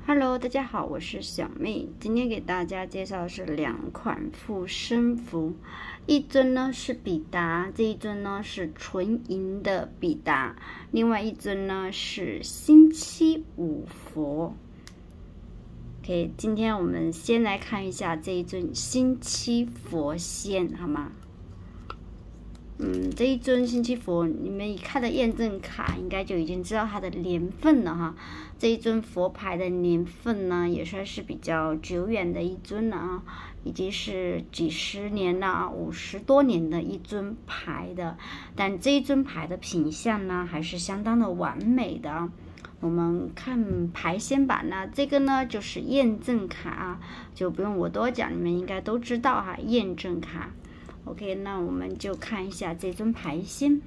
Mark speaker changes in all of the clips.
Speaker 1: Hello， 大家好，我是小妹。今天给大家介绍的是两款护身符，一尊呢是比达，这一尊呢是纯银的比达，另外一尊呢是星期五佛。OK， 今天我们先来看一下这一尊星期佛仙，好吗？这一尊星期佛，你们一看的验证卡，应该就已经知道它的年份了哈。这一尊佛牌的年份呢，也算是比较久远的一尊了啊，已经是几十年了，50多年的一尊牌的。但这一尊牌的品相呢，还是相当的完美的。我们看牌仙版呢，这个呢就是验证卡啊，就不用我多讲，你们应该都知道哈，验证卡。OK， 那我们就看一下这尊牌仙。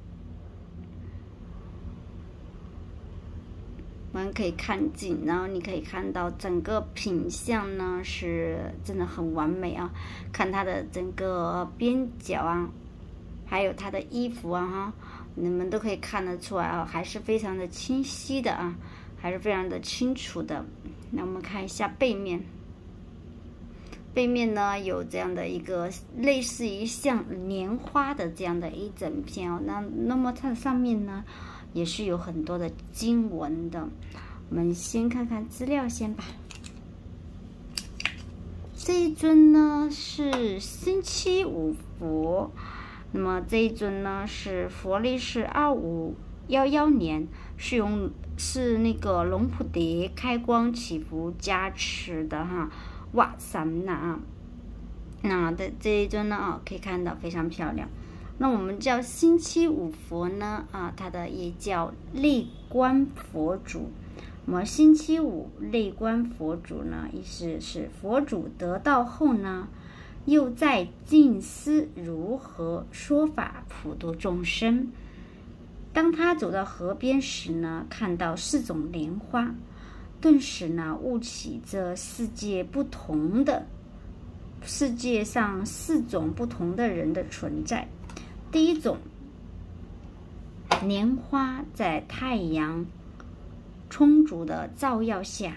Speaker 1: 我们可以看近，然后你可以看到整个品相呢是真的很完美啊！看它的整个边角啊，还有它的衣服啊哈，你们都可以看得出来啊，还是非常的清晰的啊，还是非常的清楚的。那我们看一下背面。背面呢有这样的一个类似于像莲花的这样的一整片哦，那么它上面呢也是有很多的经文的。我们先看看资料先吧。这一尊呢是星期五佛，那么这一尊呢是佛历是2511年，是那个龙普蝶开光祈福加持的哈。哇三那，那的这一尊呢可以看到非常漂亮。那我们叫星期五佛呢它的也叫内观佛主。那么星期五内观佛主呢，意思是佛主得道后呢，又在静思如何说法普度众生。当他走到河边时呢，看到4种莲花。顿时呢，悟起这世界上4种不同的人的存在。第一种莲花在太阳充足的照耀下，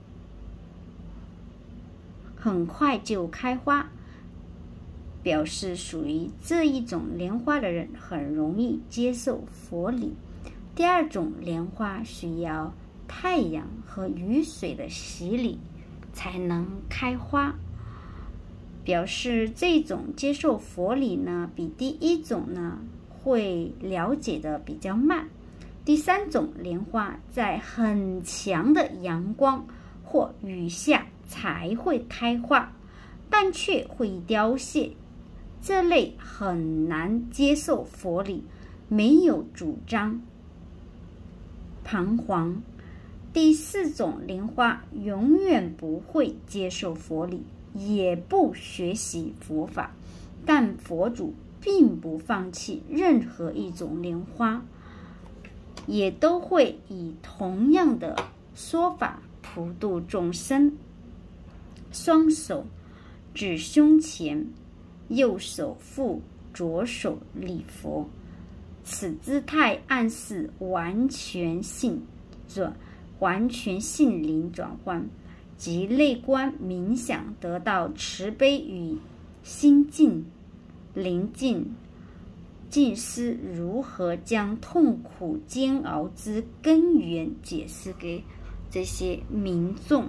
Speaker 1: 很快就开花，表示属于这一种莲花的人很容易接受佛理。第二种莲花需要太阳和雨水的洗礼才能开花，表示这种接受佛理呢比第一种呢会了解的比较慢。第三种莲花在很强的阳光或雨下才会开花，但却会凋谢，这类很难接受佛理，没有主张彷徨。第4种莲花永远不会接受佛理，也不学习佛法，但佛主并不放弃任何一种莲花，也都会以同样的说法普度众生。双手指胸前，右手负左手礼佛，此姿态暗示完全性灵转换，即内观冥想得到慈悲与心静宁静，静思如何将痛苦煎熬之根源解释给这些民众。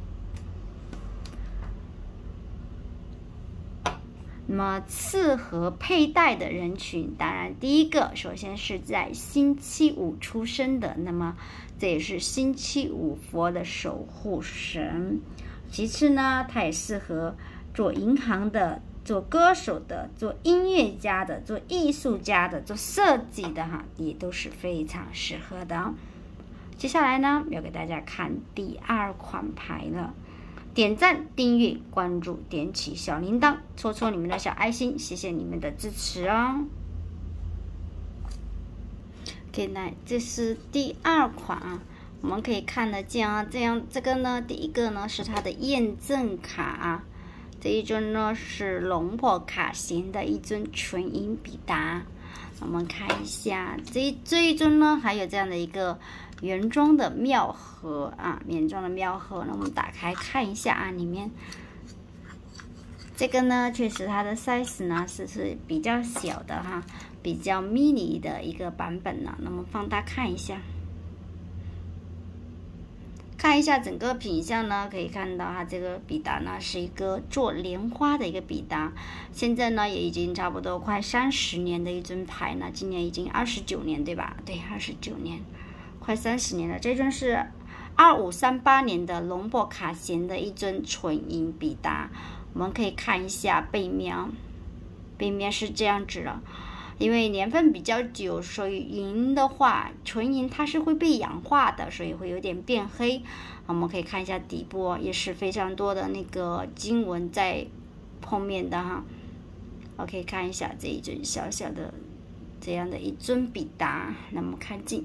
Speaker 1: 那么适合佩戴的人群，当然第一个首先是在星期五出生的，那么这也是星期五佛的守护神。其次呢，它也适合做银行的、做歌手的、做音乐家的、做艺术家的、做设计的哈，也都是非常适合的。接下来呢，要给大家看第2款牌了。点赞、订阅、关注，点起小铃铛，戳戳你们的小爱心，谢谢你们的支持哦。OK， 那这是第2款啊，我们可以看得见啊，这个呢，第一个呢是它的验证卡啊，这一尊呢是龙婆卡型的一尊纯银比达。我们看一下这一尊呢，还有这样的一个原装的妙盒啊，原装的妙盒。那我们打开看一下啊，里面这个呢，确实它的 size 呢是比较小的哈，比较 mini 的一个版本呢。那么放大看一下。看一下整个品相呢，可以看到它这个笔达呢是一个做莲花的一个笔达，现在呢也已经差不多快30年的一尊牌呢，今年已经29年对吧？对，29年，快30年了。这尊是2538年的龙博卡贤的一尊纯银笔达，我们可以看一下背面，背面是这样子的。因为年份比较久，所以银的话，纯银它是会被氧化的，所以会有点变黑。我们可以看一下底部，也是非常多的那个经文在后面的哈。我可以看一下这一尊小小的这样的一尊笔达，那么看近。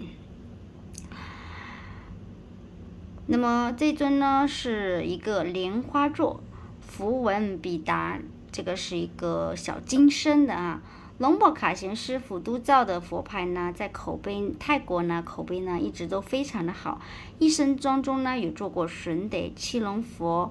Speaker 1: 那么这尊呢是一个莲花座符文笔达，这个是一个小金身的啊。龙博卡贤师傅督造的佛牌呢，在泰国呢口碑呢一直都非常的好。一生当中呢有做过神德、七龙佛、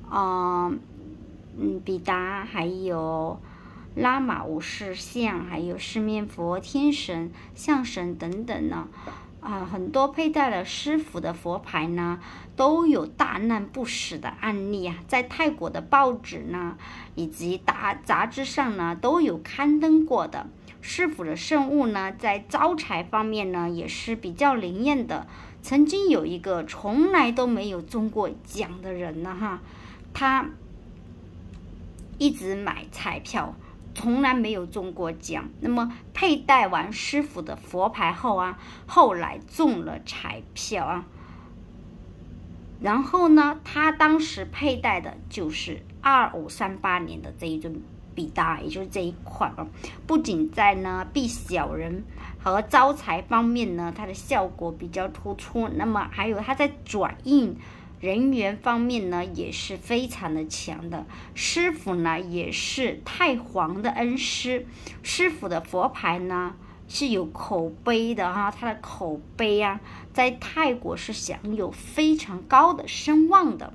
Speaker 1: 比达，还有拉玛五世像，还有四面佛、天神、象神等等呢。很多佩戴了师傅的佛牌呢，都有大难不死的案例啊，在泰国的报纸呢，以及杂志上呢，都有刊登过的。师傅的圣物呢，在招财方面呢，也是比较灵验的。曾经有一个从来都没有中过奖的人呢，哈，他一直买彩票，从来没有中过奖。那么佩戴完师傅的佛牌后啊，后来中了彩票啊。然后呢，他当时佩戴的就是2538年的这一尊笔达，也就是这一款啊。不仅在呢避小人和招财方面呢，它的效果比较突出。那么还有它在转运人缘方面呢，也是非常的强的。师傅呢也是太皇的恩师，师傅的佛牌呢是有口碑的哈，他的口碑啊，在泰国是享有非常高的声望的。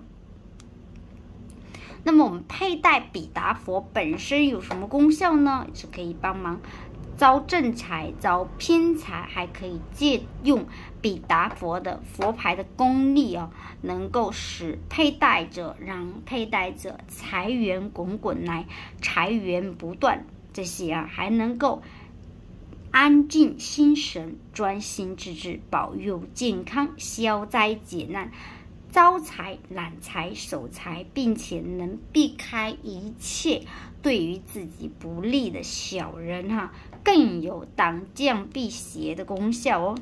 Speaker 1: 那么我们佩戴比达佛本身有什么功效呢？是可以帮忙招正财、招偏财，还可以借用比达佛的佛牌的功力啊，能够使让佩戴者财源滚滚来，财源不断。这些啊，还能够安静心神，专心致志，保佑健康，消灾解难，招财揽财守财，并且能避开一切对于自己不利的小人哈，更有挡降辟邪的功效哦。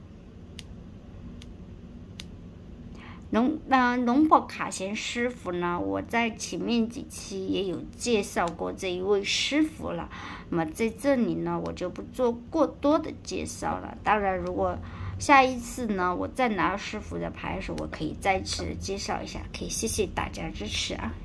Speaker 1: 龙博卡贤师傅呢，我在前面几期也有介绍过这一位师傅了。那么在这里呢，我就不做过多的介绍了。当然，如果下一次呢，我再拿师傅的牌的时候，我可以再次介绍一下。可以谢谢大家支持啊。